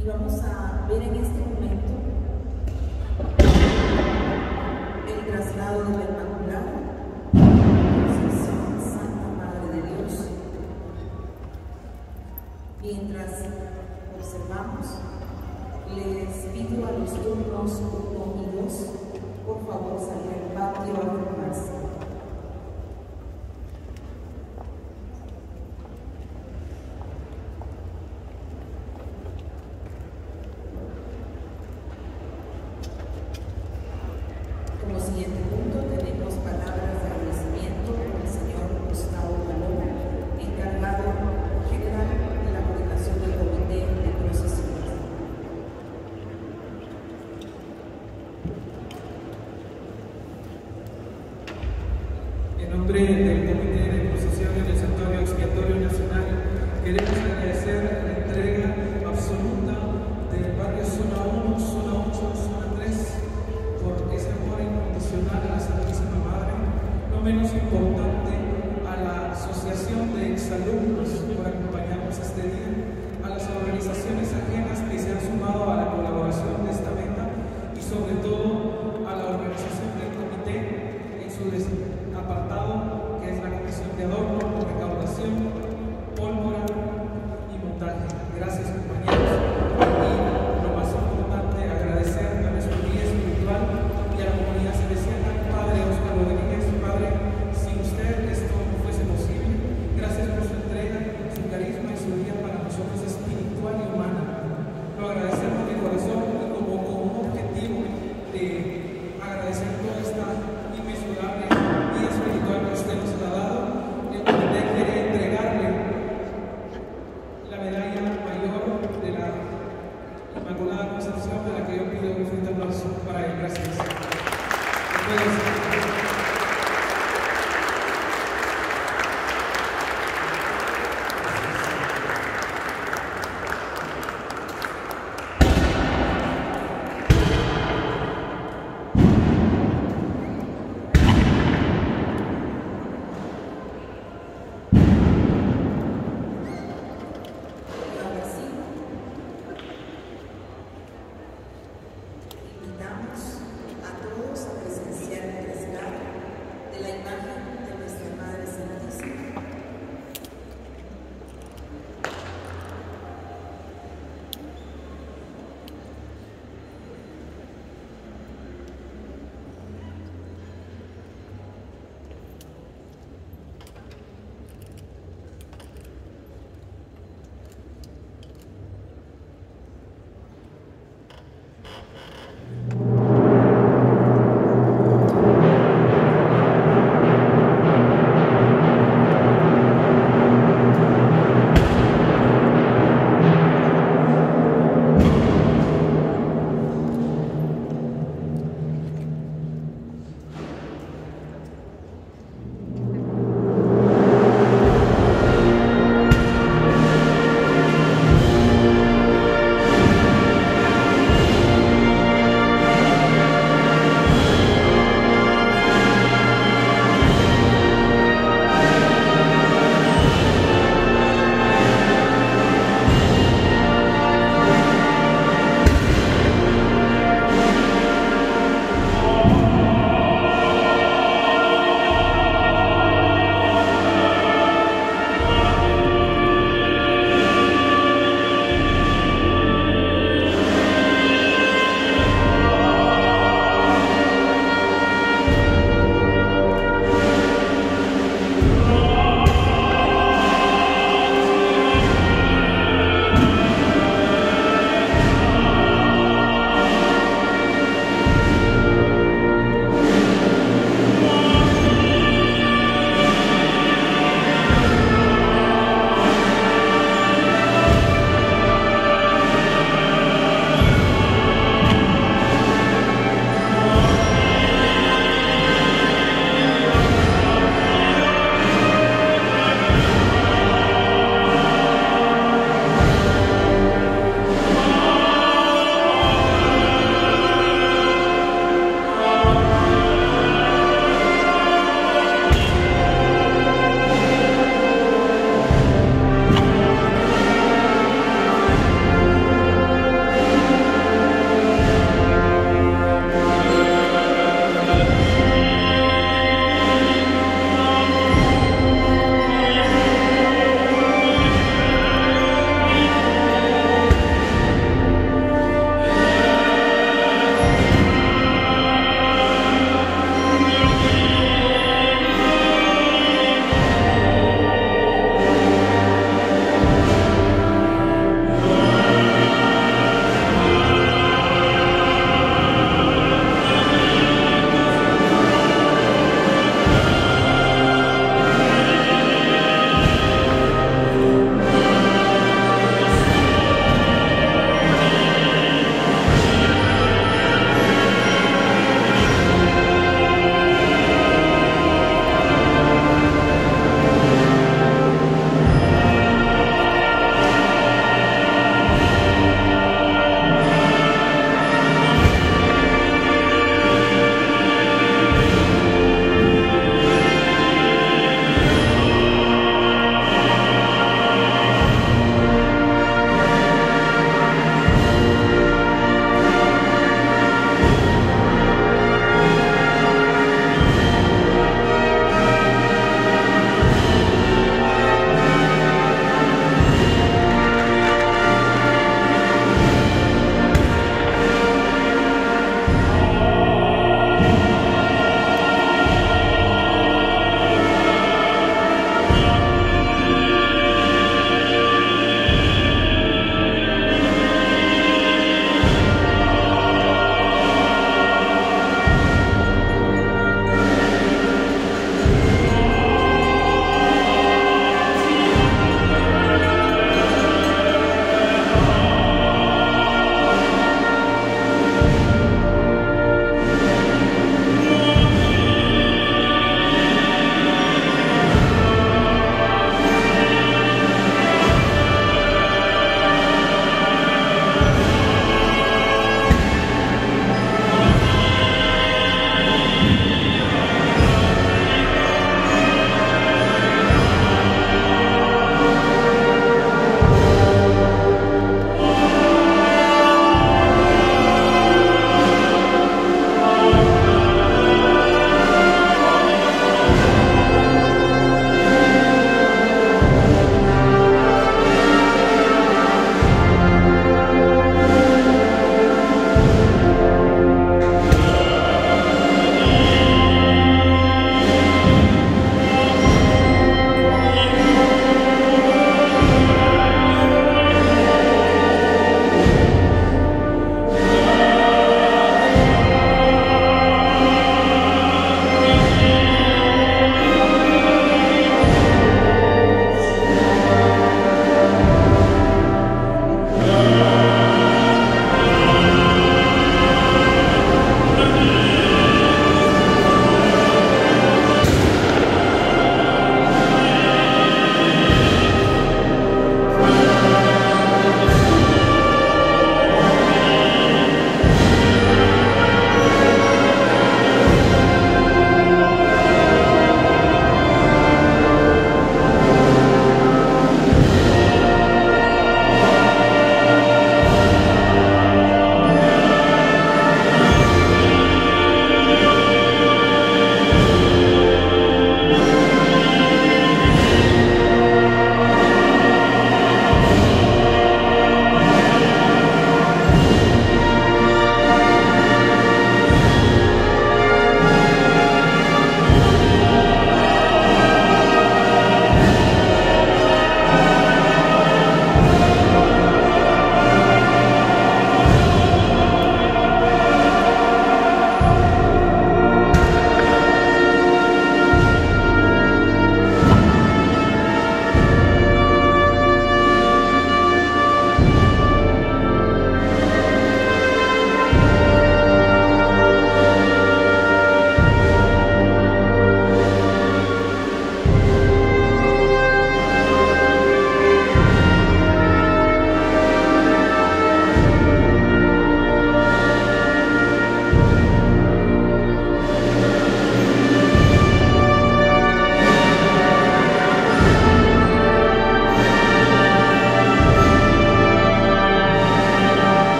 Y vamos a ver en este momento el traslado de la Inmaculada, Concepción, Santa Madre de Dios. Mientras observamos, les pido a los turnos 1 y 2, por favor, salir al patio a formarse. Como siguiente punto tenemos palabras de agradecimiento por el señor Gustavo Paloma, encargado general de la coordinación del Comité de Procesiones. En nombre del Comité de Procesiones del Santuario Expiatorio Nacional, queremos agradecer la entrega absoluta del barrio Zona 1, Zona 8, Zona 3 por ese amor incondicional a la Santísima Madre, no menos importante a la Asociación de Exalumnos por acompañarnos este día, a las organizaciones ajenas que se han sumado a la colaboración de esta meta y sobre todo a la organización del comité en su apartado, que es la comisión de adorno, recaudación, pólvora y montaje. Gracias, compañeros. Y lo más importante, agradecer a nuestro guía espiritual y a la comunidad salesiana, Padre Óscar Rodríguez. Padre, sin usted esto no fuese posible. Gracias por su entrega, su carisma y su guía para nosotros espiritual y humana. Lo agradecemos de corazón y como con un objetivo de agradecer toda esta inmesurable guía espiritual que usted nos ha dado. El comité quiere entregarle la medalla mayor de la Inmaculada Concepción, de la que yo pido un fuerte aplauso para él. Gracias. Invitamos a todos a presenciar el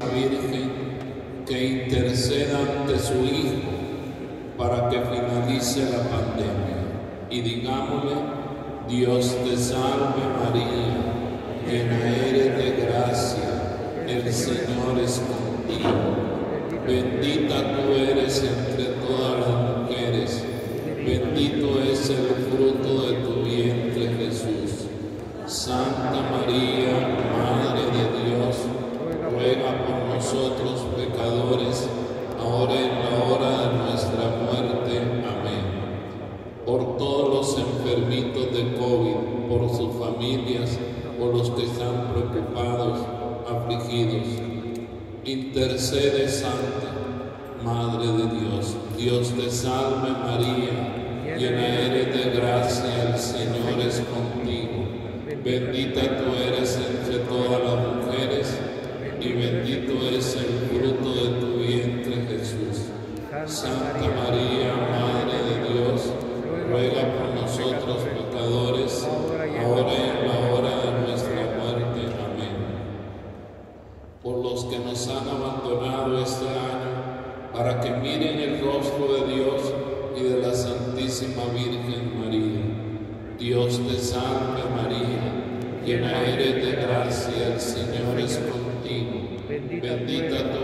Virgen que interceda ante su Hijo para que finalice la pandemia. Y digámosle: Dios te salve María, llena eres de gracia, el Señor es contigo. Bendita tú eres entre todas las mujeres, bendito es el fruto de tu vientre Jesús. Santa María, Madre de Dios, ruega por nosotros pecadores, ahora y en la hora de nuestra muerte. Amén. Por todos los enfermitos de COVID, por sus familias, por los que están preocupados, afligidos, intercede, Santa Madre de Dios. Dios te salve María, llena eres de gracia, el Señor es contigo. Bendita tú eres entre todas las mujeres, y bendito es el fruto de tu vientre Jesús. Santa María, Madre de Dios, ruega por nosotros pecadores, ahora y en la hora de nuestra muerte. Amén. Por los que nos han abandonado este año, para que miren el rostro de Dios y de la Santísima Virgen María. Dios te salve María, llena eres de gracia, el Señor es contigo. Bendita tú